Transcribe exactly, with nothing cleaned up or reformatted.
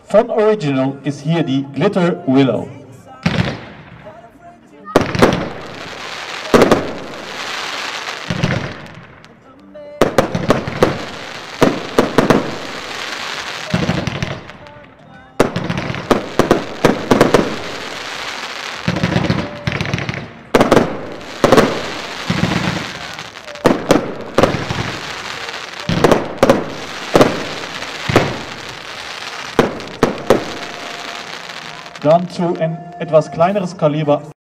Von Original ist hier die Glitter Willow. Dann zu ein etwas kleineres Kaliber